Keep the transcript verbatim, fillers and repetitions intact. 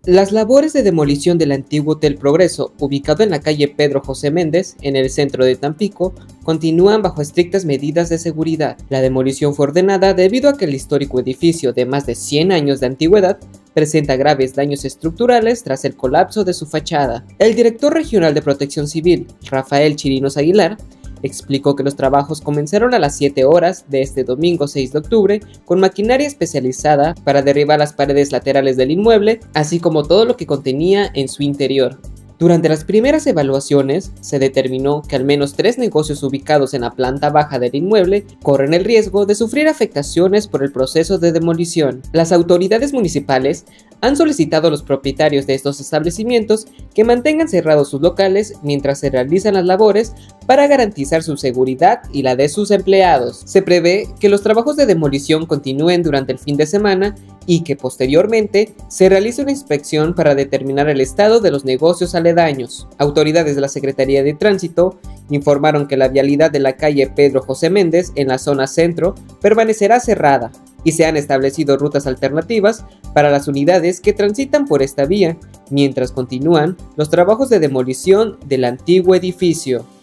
Las labores de demolición del antiguo Hotel Progreso, ubicado en la calle Pedro José Méndez, en el centro de Tampico, continúan bajo estrictas medidas de seguridad. La demolición fue ordenada debido a que el histórico edificio de más de cien años de antigüedad presenta graves daños estructurales tras el colapso de su fachada. El director regional de Protección Civil, Rafael Chirinos Aguilar, explicó que los trabajos comenzaron a las siete horas de este domingo seis de octubre con maquinaria especializada para derribar las paredes laterales del inmueble, así como todo lo que contenía en su interior. Durante las primeras evaluaciones, se determinó que al menos tres negocios ubicados en la planta baja del inmueble corren el riesgo de sufrir afectaciones por el proceso de demolición. Las autoridades municipales han solicitado a los propietarios de estos establecimientos que mantengan cerrados sus locales mientras se realizan las labores para garantizar su seguridad y la de sus empleados. Se prevé que los trabajos de demolición continúen durante el fin de semana y que posteriormente se realice una inspección para determinar el estado de los negocios aledaños. Autoridades de la Secretaría de Tránsito informaron que la vialidad de la calle Pedro José Méndez en la zona centro permanecerá cerrada y se han establecido rutas alternativas para las unidades que transitan por esta vía, mientras continúan los trabajos de demolición del antiguo edificio.